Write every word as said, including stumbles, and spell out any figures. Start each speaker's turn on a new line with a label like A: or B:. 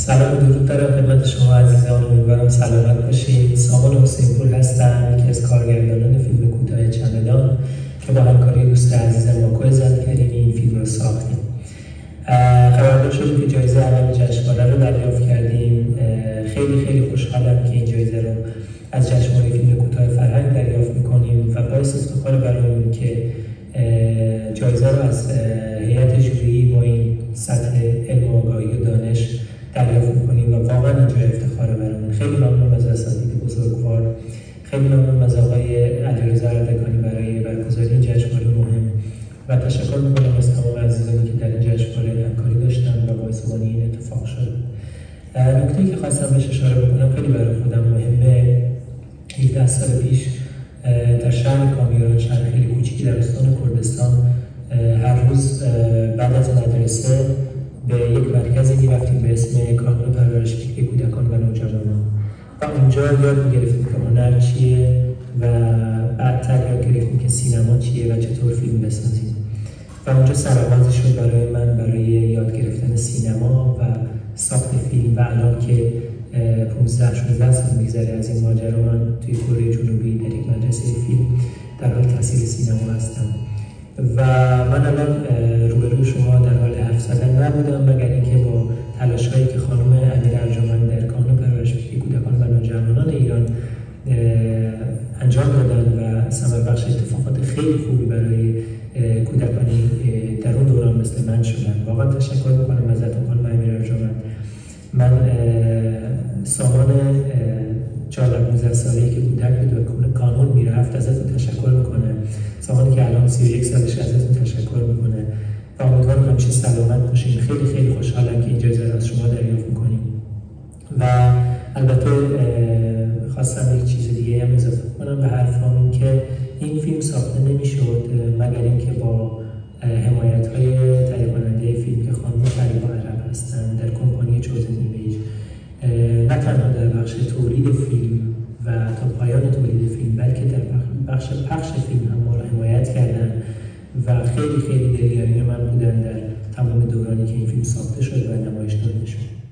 A: سلام و درود دارم خدمت شما عزیزان، امیدوارم سلامت باشید. سامان حسین‌پور هستم، یکی از کارگردانان فیلم کوتاه چمدان که با همکاری دوست عزیزم ماکو زدکریم این فیلم رو ساختیم. خبردار شدیم که جایزه اول جشنواره رو دریافت کردیم. خیلی خیلی خوشحالم که این جایزه رو از جشنواره فیلم کوتاه فرهنگ دریافت می‌کنیم و باعث افتخار برامون که جایزه رو از هیئت جوری با این سطح علم و آگاهی و دانش دریافت می‌کنیم و واقعا اینجا افتخار برامون. خیلی ممنونم از اساتید بزرگوار، خیلی ممنونم از آقای علیرضا اردکانی برای برگزاری این جشنواره مهم و تشکر می‌کنم از تمام عزیزانی که در این جشنواره همکاری داشتن و باعث این اتفاق شد. نکته‌ای که خواستم بهش اشاره بکنم خیلی برای خودم مهمه. هفده سال پیش در شهر کامیران، شهر خیلی کوچیکی در استان کردستان، هر روز بعد از مدرسه به یک مرکزی می‌رفتیم به اسم کانون پرورش فکری کودکان و نوجوانان و اونجا یاد می‌گرفتیم که هنر چیه و بعدتر یاد گرفتیم که سینما چیه و چطور فیلم بسازیم. و اونجا سرآغازی شد برای من برای یاد گرفتن سینما و ساخت فیلم و الان که پانزده شانزده سال میگذره از این ماجرا، من توی کره جنوبی در یک مدرسه فیلم در حال تحصیل سینما هستم و من الان روبروی شما در حال حرف زدن نبودم مگر اینکه با تلاش‌هایی که خانم امیر ارجمند در کانون پرورش فکری کودکان و نوجوانان ایران انجام دادن و ثمربخش اتفاقات خیلی خوبی برای کودکانی در اون دوران مثل من شدن. واقعا تشکر میکنم ازتون خانم امیر ارجمند. من سامان چهارده پانزده ساله‌ای که کودک بود و کانون میرفت ازتون تشکر میکنه. سامانی که الان سی و یک سالشه ازتون تشکر میکنه و امیدوارم همیشه سلامت باشین. خیلی خیلی خوشحالم که این جایزه رو از شما دریافت میکنیم و البته خواستم یک چیز دیگه هم اضافه کنم به حرفام، این که این فیلم ساخته نمیشد مگر اینکه با حمایت‌های تهیه کننده فیلم که خانم فریبا عرب هستند در کمپانی چوزن ایمیج، نه تنها در بخش تولید فیلم و تا پایان تولید فیلم بلکه در بخش پخش فیلم هم ما را حمایت کردن و خیلی خیلی دلگرمی من بودن در تمام دورانی که این فیلم ساخته شد و نمایش داده شد.